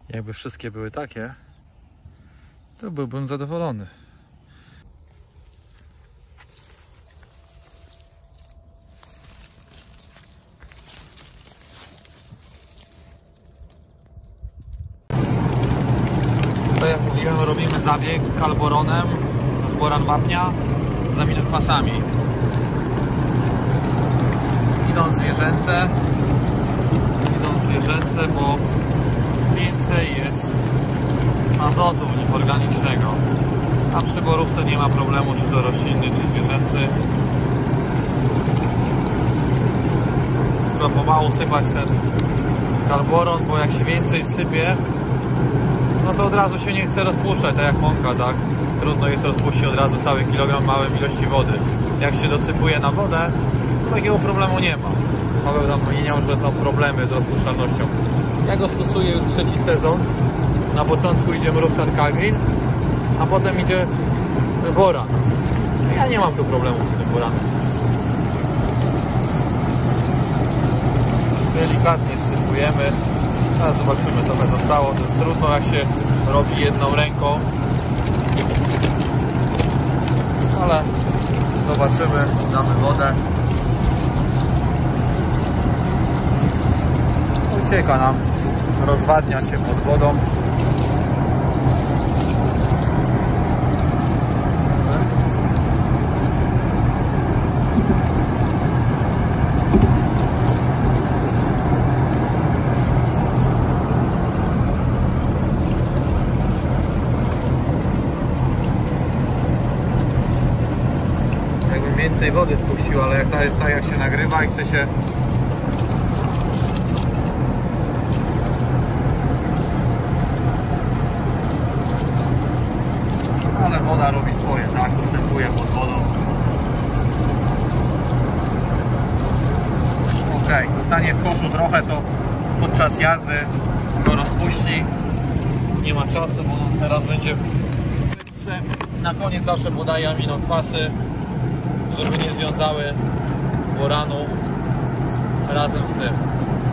Jakby wszystkie były takie, to byłbym zadowolony. To jak mówiłem, robimy zabieg kalboronem z boran wapnia z aminokwasami. Idą zwierzęce, bo więcej jest azotu w nich organicznego. A przy borówce nie ma problemu, czy to roślinny, czy zwierzęcy. Trzeba pomału sypać ten kalboron, bo jak się więcej sypie, no to od razu się nie chce rozpuszczać, tak jak mąka, tak? Trudno jest rozpuścić od razu cały kilogram małej ilości wody. Jak się dosypuje na wodę, to takiego problemu nie ma. Paweł tam powiedział, że są problemy z rozpuszczalnością. Ja go stosuję już trzeci sezon. Na początku idzie mrówczan Kagrin, a potem idzie boran. Ja nie mam tu problemu z tym boranem. Delikatnie wsypujemy. Teraz zobaczymy, trochę zostało. To jest trudno, jak się robi jedną ręką. Ale zobaczymy, damy wodę. Ucieka nam, rozwadnia się pod wodą. Jakbym więcej wody wpuścił, ale jak to jest tak, jak się nagrywa i chce się woda robi swoje, tak? Ustępuje pod wodą. Ok, zostanie w koszu trochę, to podczas jazdy go rozpuści. Nie ma czasu, bo on teraz będzie na koniec zawsze podaje aminokwasy, żeby nie związały boranu razem z tym.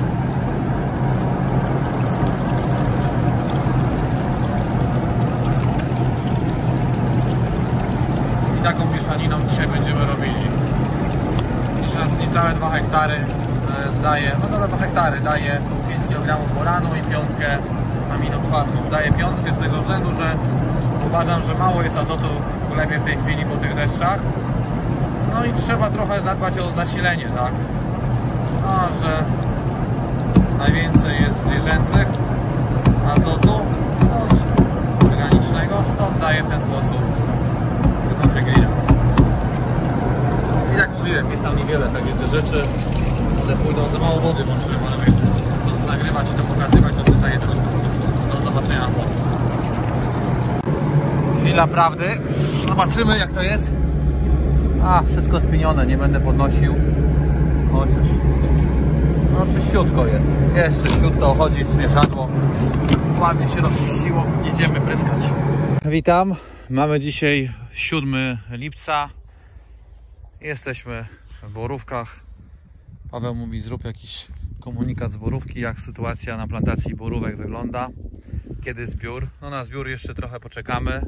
Taką mieszaniną dzisiaj będziemy robili. Niecałe 2 hektary daje, no to 2 hektary daje 5 kg boranu i 5 aminokwasów. Daję 5 z tego względu, że uważam, że mało jest azotu w glebie w tej chwili po tych deszczach. No i trzeba trochę zadbać o zasilenie, tak? No, że najwięcej jest zwierzęcych azotu, stąd organicznego, stąd daję w ten sposób. I jak mówiłem, jest tam niewiele takie te rzeczy, one pójdą za mało wody włączyłem, ale chcąc nagrywać i to pokazywać, to czytaję tego. Do zobaczenia na potem. Chwila prawdy. Zobaczymy, jak to jest. A, wszystko spienione, nie będę podnosił. Chociaż no czyściutko jest. Jest czyściutko, chodzi zmieszadło. Ładnie się rozpuściło. Jedziemy pryskać. Witam. Mamy dzisiaj 7 lipca. Jesteśmy w borówkach. Paweł mówi, zrób jakiś komunikat z borówki, jak sytuacja na plantacji borówek wygląda. Kiedy zbiór? No na zbiór jeszcze trochę poczekamy.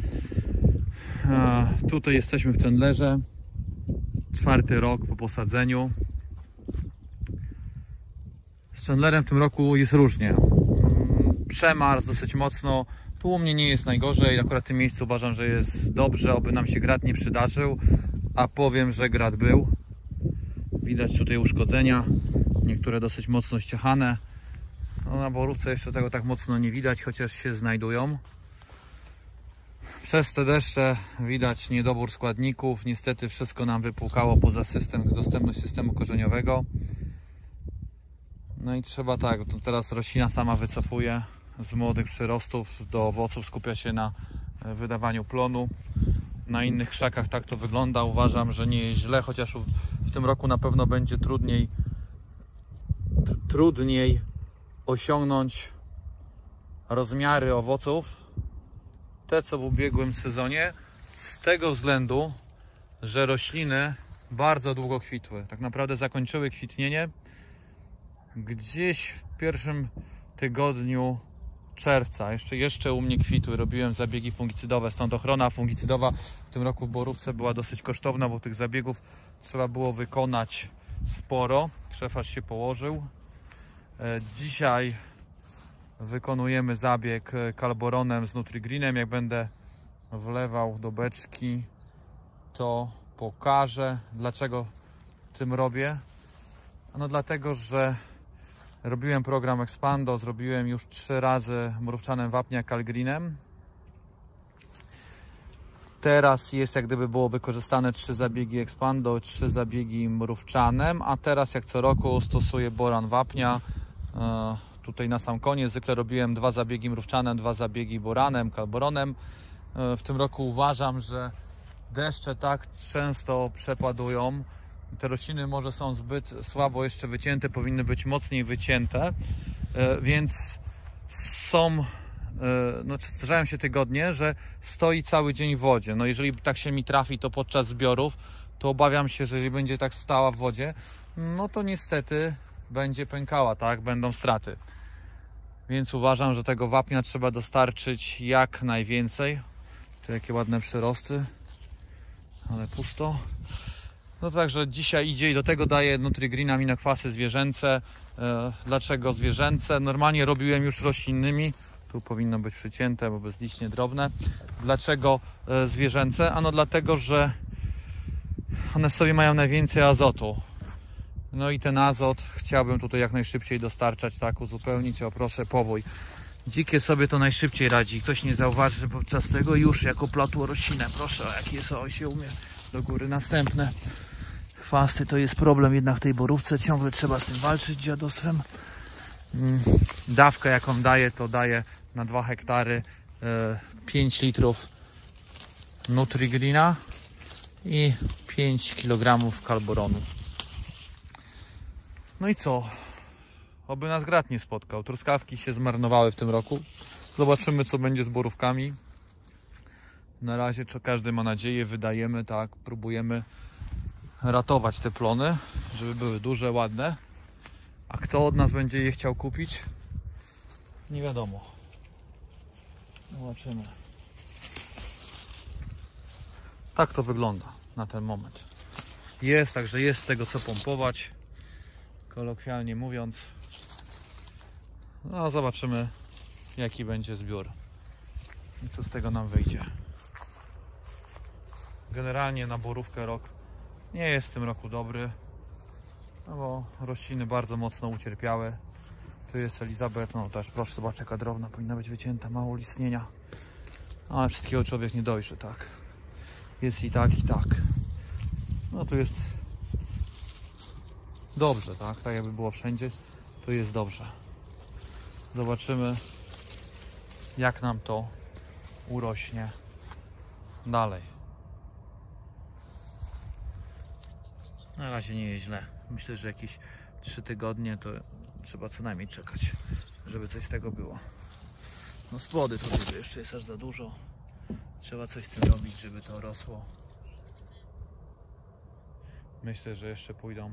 Tutaj jesteśmy w Chandlerze. 4. rok po posadzeniu. Z Chandlerem w tym roku jest różnie. Przemarzł dosyć mocno. Tu u mnie nie jest najgorzej, akurat w tym miejscu uważam, że jest dobrze, oby nam się grat nie przydarzył, a powiem, że grat był. Widać tutaj uszkodzenia, niektóre dosyć mocno ściachane. No, na borówce jeszcze tego tak mocno nie widać, chociaż się znajdują. Przez te deszcze widać niedobór składników, niestety wszystko nam wypłukało poza dostępność systemu korzeniowego. No i trzeba tak, teraz roślina sama wycofuje z młodych przyrostów do owoców, skupia się na wydawaniu plonu. Na innych krzakach tak to wygląda. Uważam, że nie jest źle, chociaż w tym roku na pewno będzie trudniej osiągnąć rozmiary owoców, te co w ubiegłym sezonie, z tego względu, że rośliny bardzo długo kwitły. Tak naprawdę zakończyły kwitnienie gdzieś w pierwszym tygodniu czerwca. Jeszcze u mnie kwitły. Robiłem zabiegi fungicydowe, stąd ochrona fungicydowa w tym roku w Borówce była dosyć kosztowna, bo tych zabiegów trzeba było wykonać sporo. Krzew się położył. Dzisiaj wykonujemy zabieg Calboronem z Nutrigreenem. Jak będę wlewał do beczki, to pokażę, dlaczego tym robię. No dlatego, że robiłem program Expando, zrobiłem już 3 razy mrówczanem wapnia Calgreenem. Teraz jest jak gdyby było wykorzystane 3 zabiegi Expando, 3 zabiegi mrówczanem, a teraz jak co roku stosuję boran wapnia. Tutaj na sam koniec zwykle robiłem 2 zabiegi mrówczanem, 2 zabiegi boranem, Calboronem. W tym roku uważam, że deszcze tak często przepadują. Te rośliny może są zbyt słabo jeszcze wycięte, powinny być mocniej wycięte, więc zdarzają się tygodnie, że stoi cały dzień w wodzie. No jeżeli tak się mi trafi to podczas zbiorów, to obawiam się, że jeżeli będzie tak stała w wodzie, no to niestety będzie pękała, tak? Będą straty. Więc uważam, że tego wapnia trzeba dostarczyć jak najwięcej. Tu jakie ładne przyrosty, ale pusto. No także dzisiaj idzie i do tego daję Nutrigreen aminokwasy zwierzęce. Dlaczego zwierzęce? Normalnie robiłem już roślinnymi. Tu powinno być przycięte, bo bezlicznie drobne. Dlaczego zwierzęce? Ano dlatego, że one sobie mają najwięcej azotu. No i ten azot chciałbym tutaj jak najszybciej dostarczać, tak, uzupełnić. O proszę, powój. Dzikie sobie to najszybciej radzi. Ktoś nie zauważy, że podczas tego już jako platło roślinę. Proszę, jakie są, się umie do góry. Następne chwasty to jest problem jednak w tej borówce. Ciągle trzeba z tym walczyć, dziadostwem. Dawkę jaką daję, to daję na 2 hektary 5 litrów Nutrigreena i 5 kg Calboronu. No i co? Oby nas grat nie spotkał. Truskawki się zmarnowały w tym roku. Zobaczymy, co będzie z borówkami. Na razie każdy ma nadzieję, wydajemy, tak, próbujemy ratować te plony, żeby były duże, ładne. A kto od nas będzie je chciał kupić? Nie wiadomo. Zobaczymy. Tak to wygląda na ten moment. Jest, także jest z tego co pompować. Kolokwialnie mówiąc. No zobaczymy, jaki będzie zbiór i co z tego nam wyjdzie. Generalnie na borówkę rok nie jest w tym roku dobry, no bo rośliny bardzo mocno ucierpiały. Tu jest Elizabeth, no też proszę zobaczyć, jaka drobna, powinna być wycięta, mało listnienia. Ale wszystkiego człowiek nie dojrzy, tak. Jest i tak, i tak. No tu jest dobrze, tak, tak jakby było wszędzie, to jest dobrze. Zobaczymy, jak nam to urośnie dalej. Na razie nie jest źle. Myślę, że jakieś 3 tygodnie to trzeba co najmniej czekać, żeby coś z tego było. No spody to jeszcze jest aż za dużo. Trzeba coś z tym robić, żeby to rosło. Myślę, że jeszcze pójdą.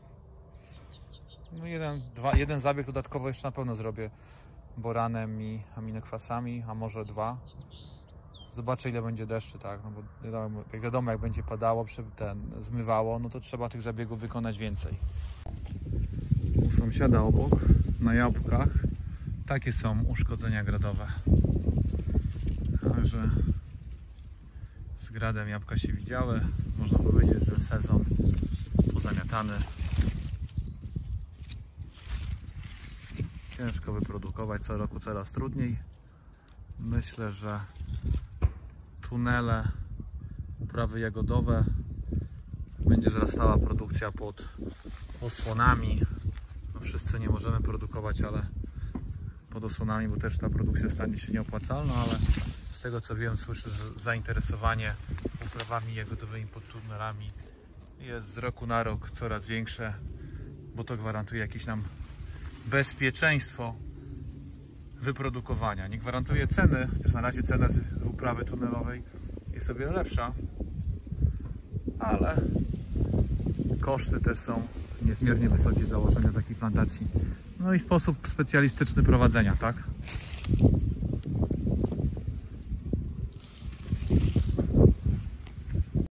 No jeden zabieg dodatkowo jeszcze na pewno zrobię boranem i aminokwasami, a może 2. Zobaczę, ile będzie deszczy, tak, no bo jak wiadomo, jak będzie padało, zmywało, no to trzeba tych zabiegów wykonać więcej. U sąsiada obok, na jabłkach, takie są uszkodzenia gradowe. Także z gradem jabłka się widziały. Można powiedzieć, że sezon pozamiatany. Ciężko wyprodukować, co roku coraz trudniej. Myślę, że tunele, uprawy jagodowe, będzie wzrastała produkcja pod osłonami. No, wszyscy nie możemy produkować, ale pod osłonami, bo też ta produkcja stanie się nieopłacalna, ale z tego co wiem, słyszę, że zainteresowanie uprawami jagodowymi pod tunelami jest z roku na rok coraz większe, bo to gwarantuje jakieś nam bezpieczeństwo wyprodukowania. Nie gwarantuje ceny, chociaż na razie cena z uprawy tunelowej jest o wiele lepsza, ale koszty też są niezmiernie wysokie założenia takiej plantacji. No i sposób specjalistyczny prowadzenia, tak?